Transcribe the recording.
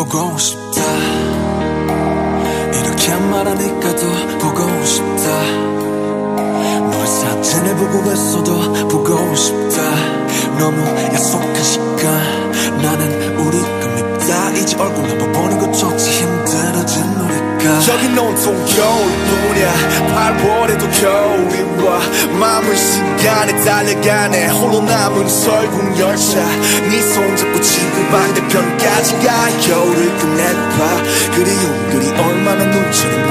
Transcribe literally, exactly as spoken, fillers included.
보고 싶다. 이렇게 말하니까 더 보고 싶다. 너의 사진을 보고 있어도 보고 싶다. 너무 약속한 시간 나는 우리 겁니다. 이제 얼굴 한번 보는 것조차 힘들어진 우리가. 여긴 온통 겨울뿐이야. 팔월에도 겨울이 와. 마음은 시간에 달려가네. 홀로 남은 설국 열차. 네 손잡고 지구 반대편까지 가. 겨울을 끝내봐. 그리움 그리 얼마나 눈처럼